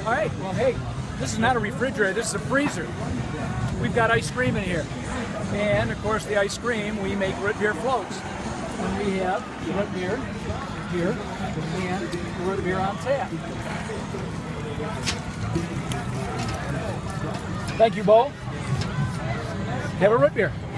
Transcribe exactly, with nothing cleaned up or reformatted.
All right, well, hey, this is not a refrigerator, this is a freezer. We've got ice cream in here. And, of course, the ice cream, we make root beer floats. And we have root beer here and root beer on tap. Thank you, Bo. Have a root beer.